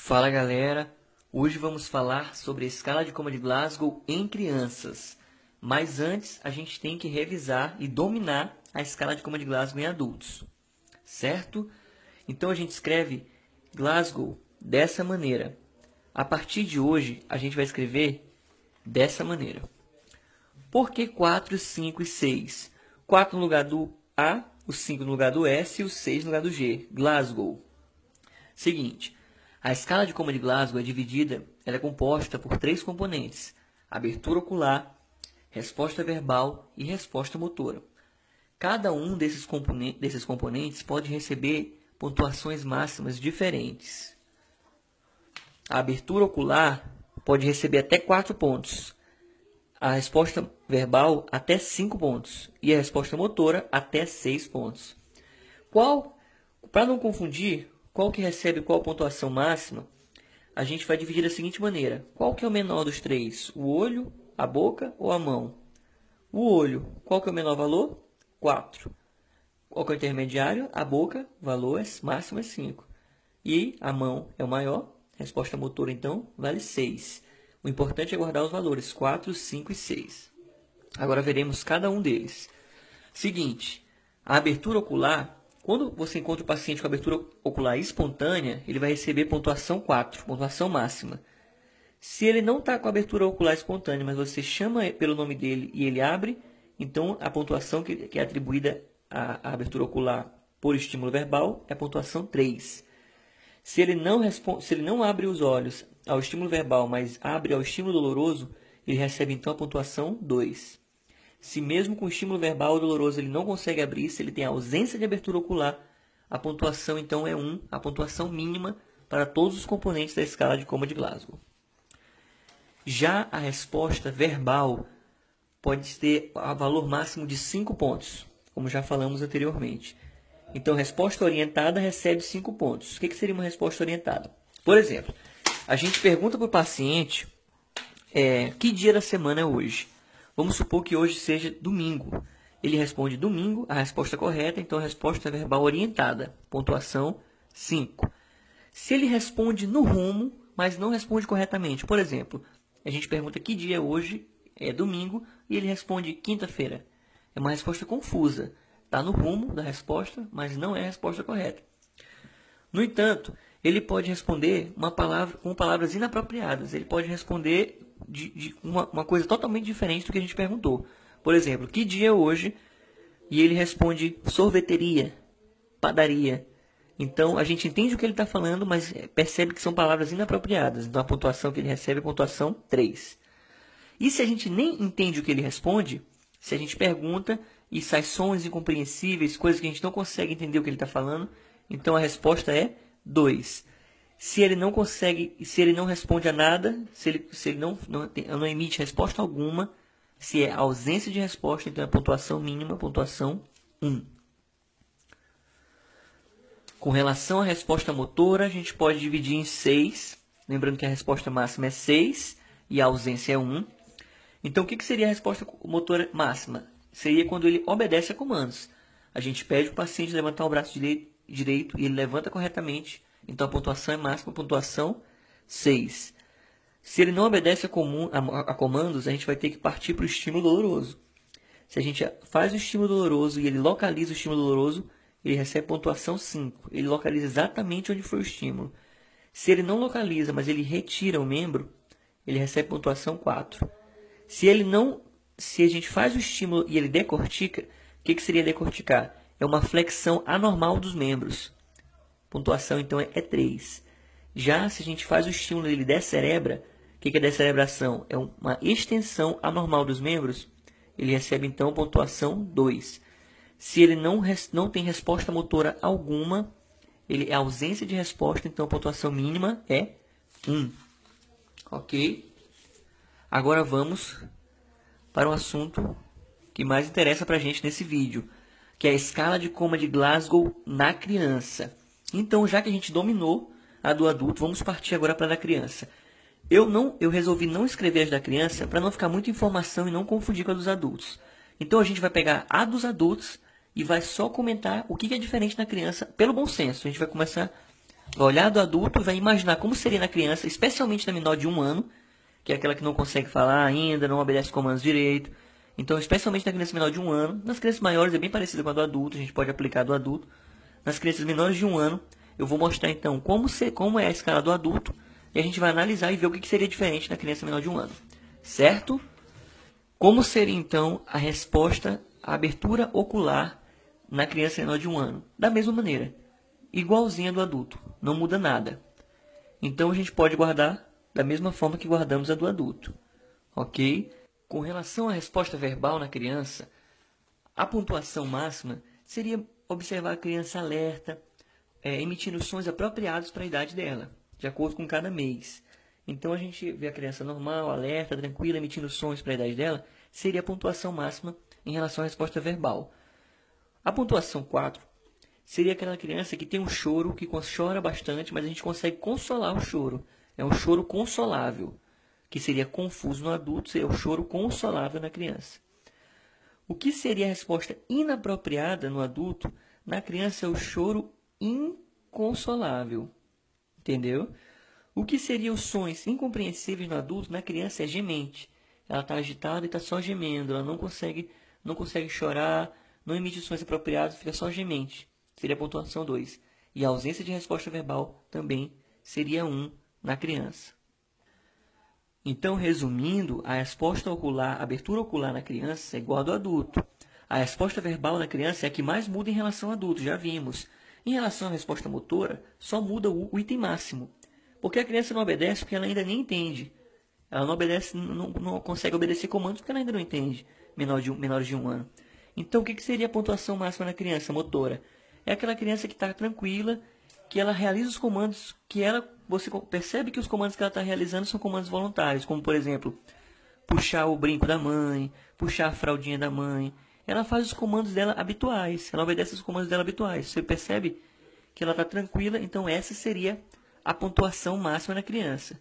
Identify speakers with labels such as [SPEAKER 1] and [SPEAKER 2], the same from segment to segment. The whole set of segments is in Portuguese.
[SPEAKER 1] Fala galera, hoje vamos falar sobre a escala de coma de Glasgow em crianças. Mas antes a gente tem que revisar e dominar a escala de coma de Glasgow em adultos, certo? Então a gente escreve Glasgow dessa maneira. A partir de hoje a gente vai escrever dessa maneira. Por que 4, 5 e 6? 4 no lugar do A, o 5 no lugar do S e o 6 no lugar do G. Glasgow. Seguinte. A escala de coma de Glasgow é dividida, ela é composta por 3 componentes: abertura ocular, resposta verbal e resposta motora. Cada um desses componentes pode receber pontuações máximas diferentes. A abertura ocular pode receber até 4 pontos, a resposta verbal até 5 pontos e a resposta motora até 6 pontos. Para não confundir, qual que recebe qual pontuação máxima, a gente vai dividir da seguinte maneira. Qual que é o menor dos três? O olho, a boca ou a mão? O olho, qual que é o menor valor? 4. Qual que é o intermediário? A boca, valor máximo é 5. E a mão é o maior, resposta motora então vale 6. O importante é guardar os valores 4, 5 e 6. Agora veremos cada um deles. Seguinte, a abertura ocular. Quando você encontra o paciente com abertura ocular espontânea, ele vai receber pontuação 4, pontuação máxima. Se ele não está com abertura ocular espontânea, mas você chama pelo nome dele e ele abre, então a pontuação que é atribuída à abertura ocular por estímulo verbal é a pontuação 3. Se ele não abre os olhos ao estímulo verbal, mas abre ao estímulo doloroso, ele recebe então a pontuação 2. Se mesmo com estímulo verbal doloroso ele não consegue abrir, se ele tem ausência de abertura ocular, a pontuação então é 1, a pontuação mínima para todos os componentes da escala de coma de Glasgow. Já a resposta verbal pode ter a valor máximo de 5 pontos, como já falamos anteriormente. Então, resposta orientada recebe 5 pontos. O que seria uma resposta orientada? Por exemplo, a gente pergunta para o paciente que dia da semana é hoje. Vamos supor que hoje seja domingo. Ele responde domingo, a resposta correta, então a resposta é verbal orientada. Pontuação 5. Se ele responde no rumo, mas não responde corretamente. Por exemplo, a gente pergunta que dia é hoje, é domingo, e ele responde quinta-feira. É uma resposta confusa. Está no rumo da resposta, mas não é a resposta correta. No entanto, ele pode responder com palavras inapropriadas. Ele pode responder de uma coisa totalmente diferente do que a gente perguntou. Por exemplo, que dia é hoje? E ele responde sorveteria, padaria. Então, a gente entende o que ele está falando, mas percebe que são palavras inapropriadas. Então, a pontuação que ele recebe é a pontuação 3. E se a gente nem entende o que ele responde, se a gente pergunta e sai sons incompreensíveis, coisas que a gente não consegue entender o que ele está falando, então a resposta é 2. Se ele não consegue, se ele não responde a nada, se ele não emite resposta alguma, se é ausência de resposta, então é pontuação mínima, pontuação 1. Com relação à resposta motora, a gente pode dividir em 6, lembrando que a resposta máxima é 6 e a ausência é 1. Então, o que seria a resposta motora máxima? Seria quando ele obedece a comandos. A gente pede para o paciente levantar o braço direito e ele levanta corretamente. Então, a pontuação é máxima, pontuação 6. Se ele não obedece a comandos, a gente vai ter que partir para o estímulo doloroso. Se a gente faz o estímulo doloroso e ele localiza o estímulo doloroso, ele recebe pontuação 5. Ele localiza exatamente onde foi o estímulo. Se ele não localiza, mas ele retira o membro, ele recebe pontuação 4. Se a gente faz o estímulo e ele decortica, o que seria decorticar? É uma flexão anormal dos membros. Pontuação, então, é 3. Já se a gente faz o estímulo e ele descerebra, o que é descerebração? É uma extensão anormal dos membros, ele recebe, então, pontuação 2. Se ele não tem resposta motora alguma, ele é ausência de resposta, então a pontuação mínima é 1. Ok? Agora vamos para o assunto que mais interessa para a gente nesse vídeo, que é a escala de coma de Glasgow na criança. Então, já que a gente dominou a do adulto, vamos partir agora para a da criança. Eu resolvi não escrever as da criança para não ficar muita informação e não confundir com a dos adultos. Então, a gente vai pegar a dos adultos e vai só comentar o que é diferente na criança pelo bom senso. A gente vai começar Vai olhar do adulto e vai imaginar como seria na criança, especialmente na menor de 1 ano, que é aquela que não consegue falar ainda, não obedece comandos direito. Então, especialmente na criança menor de 1 ano, nas crianças maiores é bem parecida com a do adulto, a gente pode aplicar do adulto. Nas crianças menores de 1 ano, eu vou mostrar então como é a escala do adulto, e a gente vai analisar e ver o que seria diferente na criança menor de 1 ano. Certo? Como seria então a resposta à abertura ocular na criança menor de 1 ano? Da mesma maneira, igualzinha do adulto, não muda nada. Então a gente pode guardar da mesma forma que guardamos a do adulto, ok? Com relação à resposta verbal na criança, a pontuação máxima seria observar a criança alerta, emitindo sons apropriados para a idade dela, de acordo com cada mês. Então a gente vê a criança normal, alerta, tranquila, emitindo sons para a idade dela, seria a pontuação máxima em relação à resposta verbal. A pontuação 4 seria aquela criança que tem um choro, que chora bastante, mas a gente consegue consolar o choro. É um choro consolável, que seria confuso no adulto, seria o choro consolável na criança. O que seria a resposta inapropriada no adulto? Na criança é o choro inconsolável. Entendeu? O que seriam os sons incompreensíveis no adulto? Na criança é gemente. Ela está agitada e está só gemendo. Ela não consegue chorar, não emite sons apropriados, fica só gemente. Seria a pontuação 2. E a ausência de resposta verbal também seria 1 na criança. Então, resumindo, a resposta ocular, a abertura ocular na criança é igual à do adulto. A resposta verbal na criança é a que mais muda em relação ao adulto, já vimos. Em relação à resposta motora, só muda o item máximo. Porque a criança não obedece porque ela ainda nem entende. Ela não obedece, não consegue obedecer comandos porque ela ainda não entende, menores de 1 ano. Então, o que seria a pontuação máxima na criança motora? É aquela criança que está tranquila, que ela realiza os comandos você percebe que os comandos que ela está realizando são comandos voluntários, como por exemplo, puxar o brinco da mãe, puxar a fraldinha da mãe. Ela faz os comandos dela habituais, ela obedece os comandos dela habituais. Você percebe que ela está tranquila, então essa seria a pontuação máxima na criança.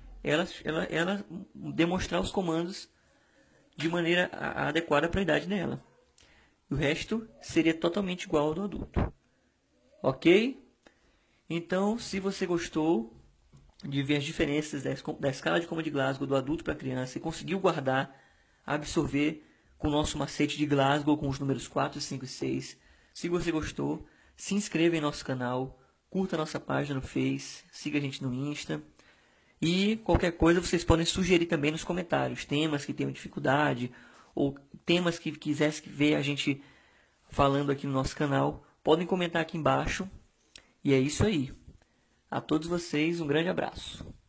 [SPEAKER 1] Ela demonstrar os comandos de maneira adequada para a idade dela. O resto seria totalmente igual ao do adulto. Ok? Então, se você gostou de ver as diferenças da escala de Coma de Glasgow do adulto para a criança e conseguiu guardar, absorver com o nosso macete de Glasgow com os números 4, 5 e 6. Se você gostou, se inscreva em nosso canal, curta a nossa página no Face, siga a gente no Insta. E qualquer coisa vocês podem sugerir também nos comentários, temas que tenham dificuldade ou temas que quisessem ver a gente falando aqui no nosso canal. Podem comentar aqui embaixo. E é isso aí. A todos vocês, um grande abraço.